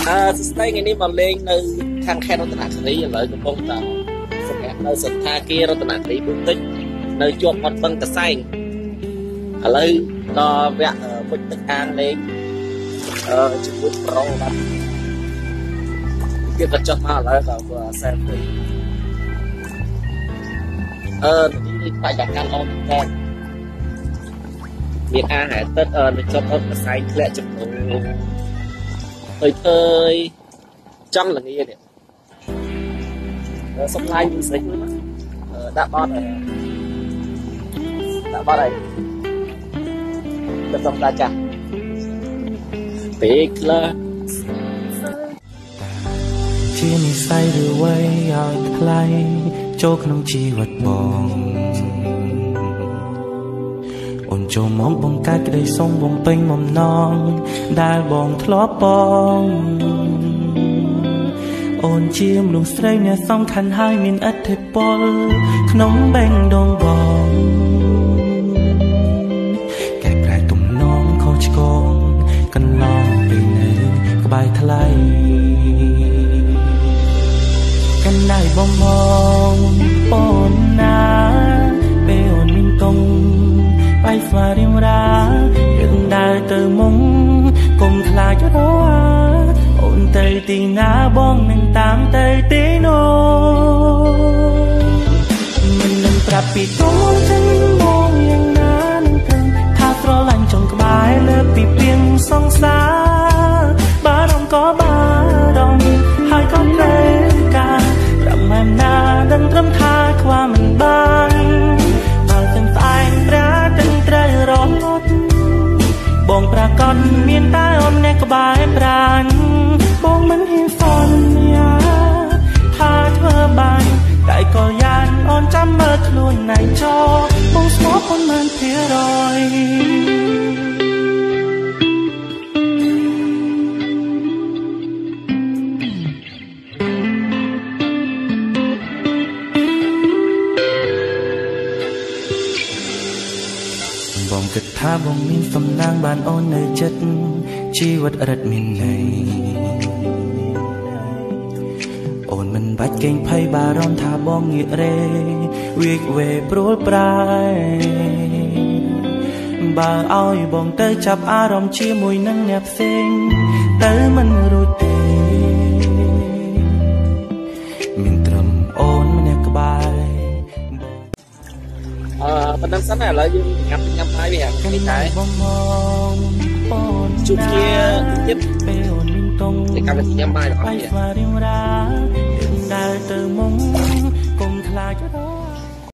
ស្ដីថ្ងៃនេះមកលេងនៅខាងខេត្តរតនគិរីឥឡូវកំពុងតែសម្រាប់នៅសន្តាគាររតនគិរីបន្តិចនៅជាប់មាត់បឹងកសែងឥឡូវដល់វគ្គពុជទឹកអាងលេងជាមួយប្រូបាទវាក៏ចុះមកឥឡូវដល់សែនពេញនេះបច្ចុប្បន្នអូនតែមានអាហែទឹកនៅជាប់មាត់កសែងធ្លាក់ចំនួនអើយចង់ល្ងានេះសំឡាញ់មីសិចមួយដាក់បត់អីទៅសំតាចាស់ពេកខ្លះជានិស័យឬអ្វីឲ្យថ្លៃចូលក្នុងជីវិតបងអូនចូលមកបង្កើតក្តីសុំបំពេញបំណងដែលបងធ្លាប់បងអូនជាមនុស្សស្រីអ្នកសំខាន់ហើយមានឥទ្ធិពលក្នុងបេះដូងបងកែប្រែទំនងខុសឆ្គងកន្លងពេលនៅក្បែរថ្លៃកណ្ដៃបងអូនណាពេលអូនមានតុងបាយស្វារៀងរាយើងដើរទៅមុខកុំខ្លាចរោអូនទៅទីណាបងនឹងតាមទៅទីនោះមិននឹងប្រាប់ពីតុងចឹងបងយ៉ាងណានឹងគិតថាស្រឡាញ់ចង់ក្បែរលើពីពីងសង្សារបារម្ភក៏បារម្ភហើយក៏ត្រូវការប្រមាណណាដឹងត្រឹមថាខ្វះមិនបានបើទាំងស្អែកប្រាទាំងត្រូវរត់បងប្រកាសមានតែអូនអ្នកក្បែរប្រាណបងមិនហ៊ានសន្យាថាធ្វើបានតែក៏យ៉ាងអូនចាំមើលខ្លួនណៃចោបងស្មោះប៉ុន្មានភាគរយបងគិតថាបងមានសំណាងបានអូននៅចិត្តជីវិតរិតមានន័យអូនមិនបាច់កេងភ័យបារម្ភថាបងងាករេវាវេព្រួលប្រាយបើឲ្យបងទៅចាប់អារម្មណ៍ជាមួយនឹងអ្នកផ្សេងទៅមិនរួចទេមានត្រឹមអូនម្នាក់ក្បែរប៉ុណ្ណឹងសិនឥឡូវយើងញ៉ាំហើយវាហាក់នេះតែជួបគ្នាទៀតពេលអូនមានតុងតែកម្មវិធីញ៉ាំបាយរបស់គ្នា